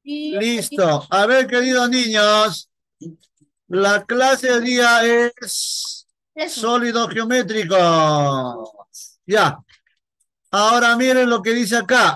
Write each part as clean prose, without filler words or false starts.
Listo. A ver, queridos niños, la clase de día es sólido geométrico. Ya. Ahora miren lo que dice acá.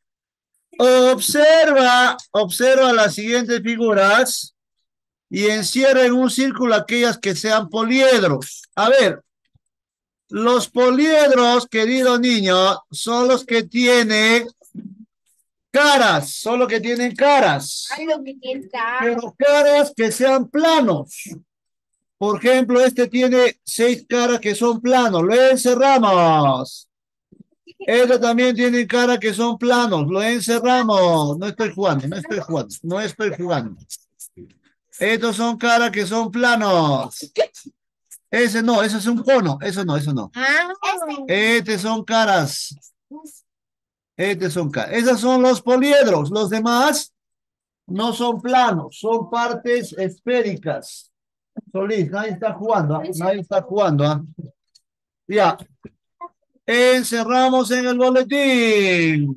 Observa las siguientes figuras y encierra en un círculo aquellas que sean poliedros. A ver, los poliedros, queridos niños, son los que tienen caras, son los que tienen caras. Pero caras que sean planos. Por ejemplo, este tiene 6 caras que son planos. Lo encerramos. Este también tiene caras que son planos. Lo encerramos. No estoy jugando, no estoy jugando, no estoy jugando. Estos son caras que son planos. Ese no, eso es un cono. Eso no, eso no. Estos son caras. Estos son caras. Esos son los poliedros. Los demás no son planos, son partes esféricas. Solís, nadie está jugando, ¿ah? Nadie está jugando, ¿ah? Ya, encerramos en el boletín.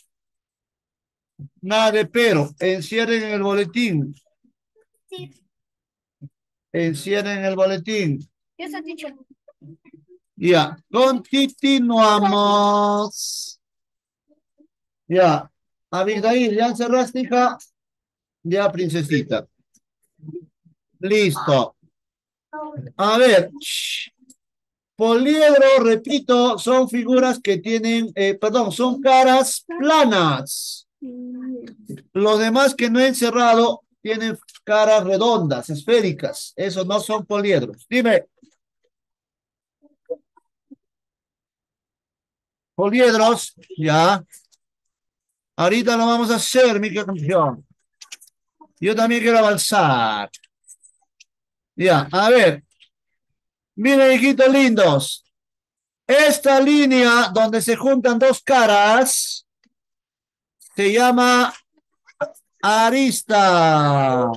Nada de pero, encierren en el boletín. Encierren el boletín. Ya, continuamos. Ya, Abigail, ¿ya encerraste, hija? Ya, princesita. Listo. A ver, poliedro, repito, son figuras que tienen, perdón, son caras planas. Los demás que no he encerrado tienen caras redondas, esféricas. Esos no son poliedros. Dime, poliedros, ya. Ahorita lo vamos a hacer, mi campeón. Yo también quiero avanzar. Ya, a ver. Miren, hijitos lindos. Esta línea donde se juntan dos caras se llama arista.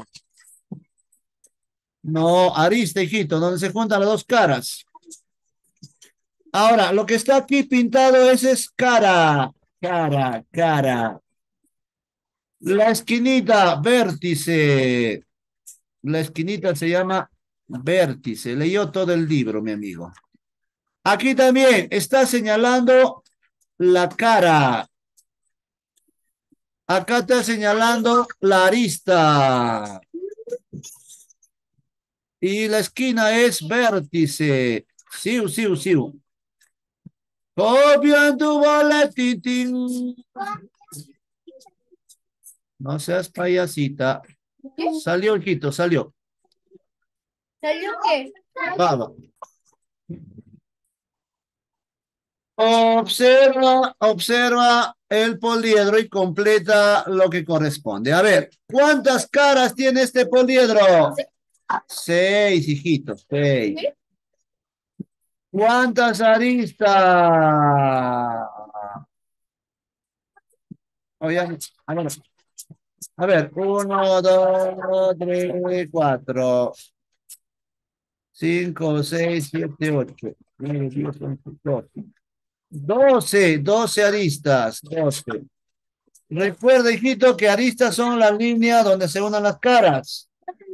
No, arista, hijito, donde se juntan las dos caras. Ahora, lo que está aquí pintado es cara. Cara. La esquinita, vértice. La esquinita se llama vértice. Leyó todo el libro, mi amigo. Aquí también está señalando la cara. Acá está señalando la arista. Y la esquina es vértice. Siu. Copian tu boletín. No seas payasita. Salió, hijito, salió. ¿Salió qué? Vamos. Observa el poliedro y completa lo que corresponde. A ver, ¿cuántas caras tiene este poliedro? 6, hijitos, 6. ¿Cuántas aristas? Oye, a ver, 1, 2, 3, 4, 5, 6, 7, 8, 9, 10, 11, 12. 12 aristas, 12. Recuerda, hijito, que aristas son las líneas donde se unen las caras.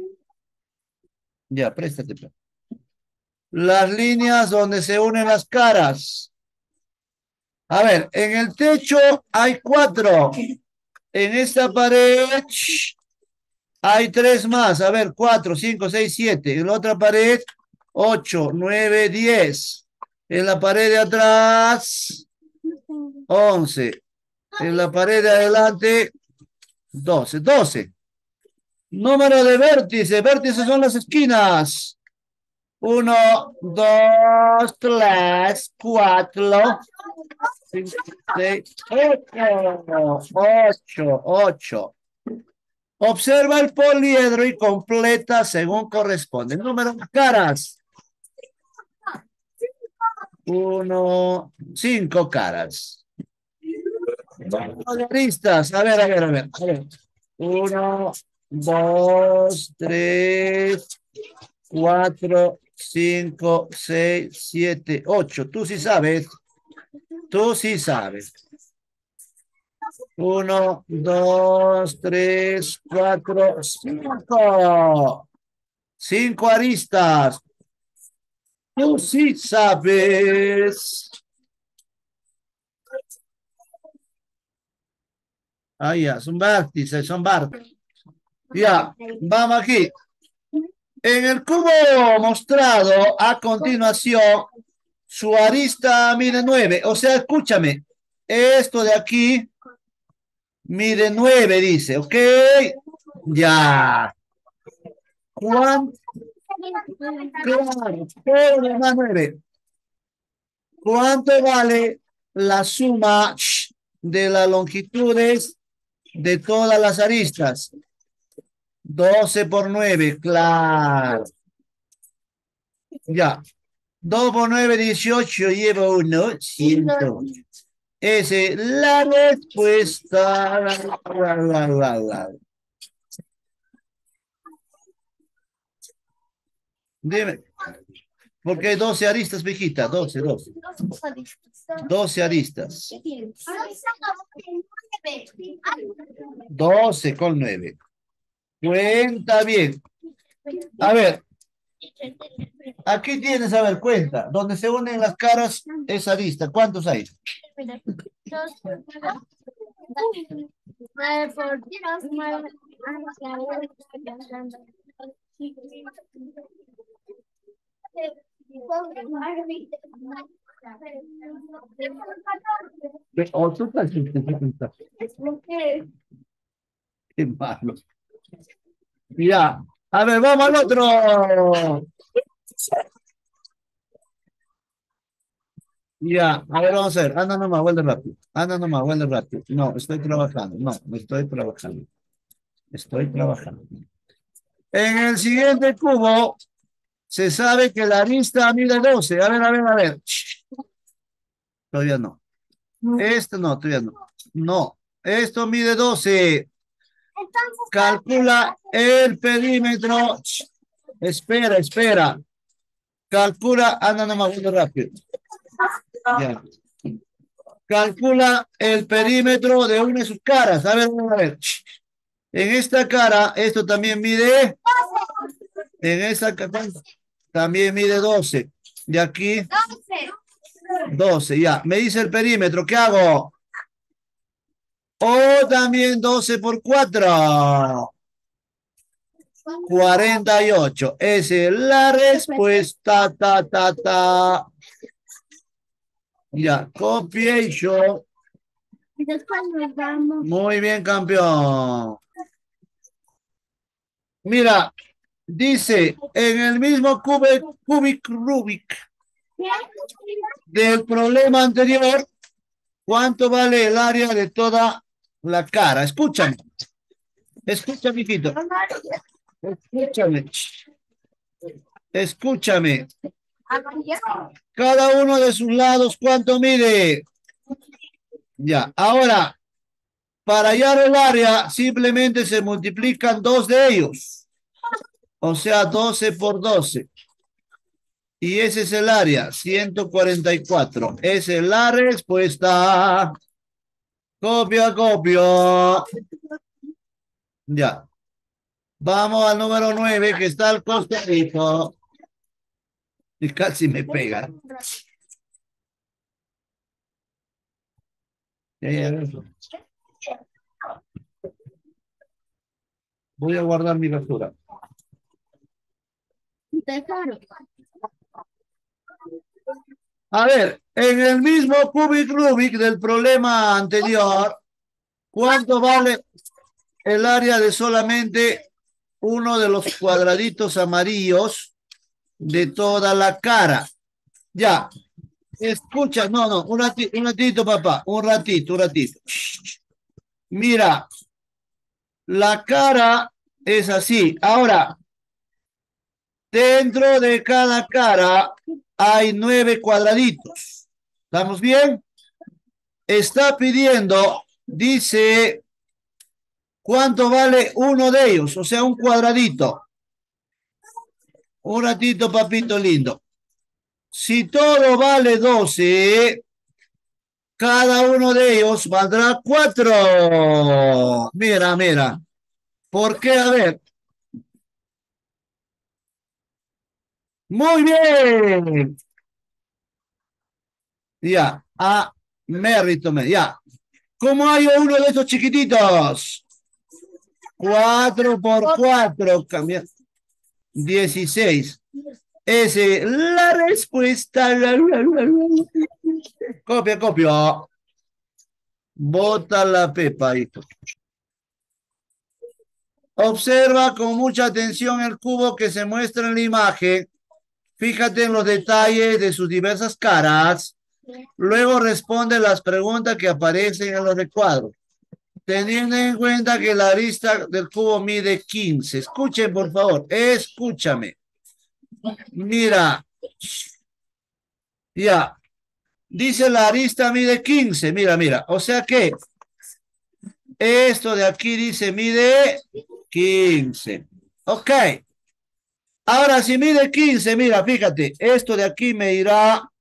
Ya, préstate. Las líneas donde se unen las caras. A ver, en el techo hay 4. En esta pared hay 3 más. A ver, 4, 5, 6, 7. En la otra pared, 8, 9, 10. En la pared de atrás, 11. En la pared de adelante, 12. 12. Número de vértices. Vértices son las esquinas. 1, 2, 3, 4, 5, 6, 8. 8. Observa el poliedro y completa según corresponde. Número de caras. 1, 5 caras. Aristas. A ver. 1, 2, 3, 4, 5, 6, 7, 8. Tú sí sabes. Tú sí sabes. 1, 2, 3, 4, 5. 5 aristas. Tú sí sabes. Ah, ya, son vértices, son vértices. Ya, vamos aquí. En el cubo mostrado a continuación, su arista mide 9. O sea, escúchame. Esto de aquí mide 9, dice. ¿Ok? Ya. ¿Cuánto? Claro, todo más 9. ¿Cuánto vale la suma de las longitudes de todas las aristas? 12 por 9, claro. Ya. 2 por 9, 18, lleva 1, 108. Esa es la respuesta. Dime, porque hay 12 aristas, viejita, 12, 12. 12 aristas. 12 con 9. Cuenta bien. A ver, aquí tienes, a ver, cuenta. Donde se unen las caras, esa arista. ¿Cuántos hay? 8. Qué malo. Ya. A ver, vamos al otro. Ya, a ver, vamos a ver. Anda nomás, vuelve rápido. Anda nomás, vuelve rápido. No, estoy trabajando. No, no estoy trabajando. Estoy trabajando. En el siguiente cubo, se sabe que la arista mide 12. A ver, a ver, a ver. Todavía no. Esto no, todavía no. No. Esto mide 12. Calcula el perímetro. Espera, espera. Calcula, anda nomás, vuelve rápido. Ya. Calcula el perímetro de una de sus caras. A ver, a ver. En esta cara, esto también mide. En esa cara también mide 12. De aquí, 12. Ya. Me dice el perímetro. ¿Qué hago? O también 12 por 4. 48. Esa es la respuesta. Ta, ta, ta. Ya. Copiation. Muy bien, campeón. Mira, dice, en el mismo cubic Rubik del problema anterior, ¿cuánto vale el área de toda la cara? Escúchame, escúchame, hijito. Escúchame, escúchame. Cada uno de sus lados, ¿cuánto mide? Ya, ahora, para hallar el área, simplemente se multiplican dos de ellos. O sea, 12 por 12. Y ese es el área, 144. Esa es la respuesta. Copia, copio. Ya. Vamos al número 9 que está al costadito. Y casi me pega. Voy a guardar mi basura. A ver, en el mismo cubic Rubik del problema anterior, ¿cuánto vale el área de solamente uno de los cuadraditos amarillos de toda la cara? Ya, escucha, no, un ratito, papá, un ratito. Mira, la cara es así. Ahora, dentro de cada cara hay 9 cuadraditos. ¿Estamos bien? Está pidiendo, dice, ¿cuánto vale uno de ellos? O sea, un cuadradito. Un ratito, papito lindo. Si todo vale 12, Cada uno de ellos valdrá 4. Mira, mira. ¿Por qué? A ver. Muy bien. Ya. A mérito. Ya. ¿Cómo hay uno de esos chiquititos? 4 por 4. Cambia. 16. Ese, la respuesta. Copia, copia. Bota la pepa, hijo. Observa con mucha atención el cubo que se muestra en la imagen. Fíjate en los detalles de sus diversas caras. Luego responde las preguntas que aparecen en los recuadros. Teniendo en cuenta que la arista del cubo mide 15. Escuchen, por favor. Escúchame. Mira. Ya. Dice la arista mide 15. Mira, mira. O sea que esto de aquí dice mide 15. Ok. Ahora, si mide 15, mira, fíjate, esto de aquí me irá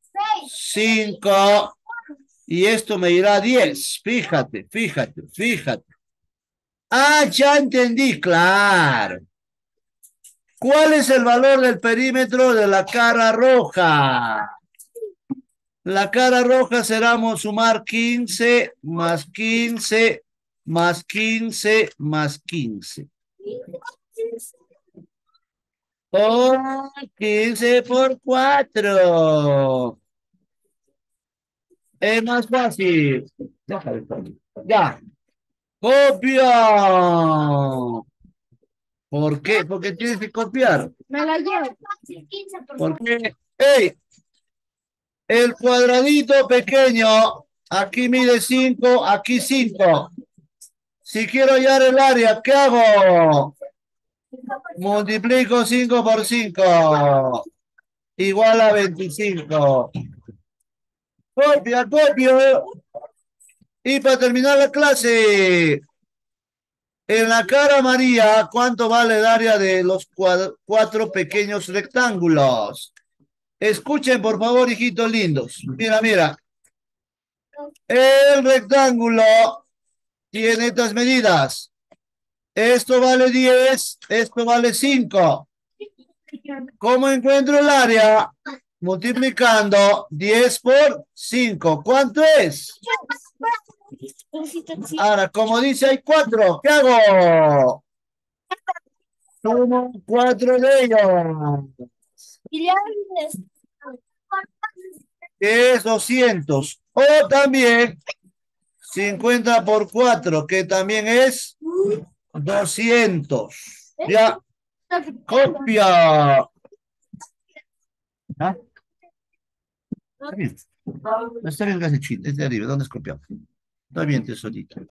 5 y esto me irá 10. Fíjate, fíjate, fíjate. Ah, ya entendí, claro. ¿Cuál es el valor del perímetro de la cara roja? La cara roja será sumar 15 más 15 más 15 más 15. Oh, 15 por 4. Es más fácil. Déjame, ya. Copia. ¿Por qué? Porque tienes que copiar. Me la llevo. Porque, hey, el cuadradito pequeño, aquí mide 5, aquí 5. Si quiero hallar el área, ¿qué hago? Multiplico 5 por 5. Igual a 25. Copia, copio. Y para terminar la clase, en la cara amarilla, ¿cuánto vale el área de los 4 pequeños rectángulos? Escuchen, por favor, hijitos lindos. Mira, mira. El rectángulo tiene estas medidas. Esto vale 10, esto vale 5. ¿Cómo encuentro el área? Multiplicando 10 por 5. ¿Cuánto es? Ahora, como dice, hay 4. ¿Qué hago? Sumo 4 de ellos. Que es 200. O también 50 por 4, que también es 200. Ya, copia. ¿Ah? Está bien. Está bien, casi chiste. Es de arriba. ¿Dónde es copiado? Está bien, tesorito.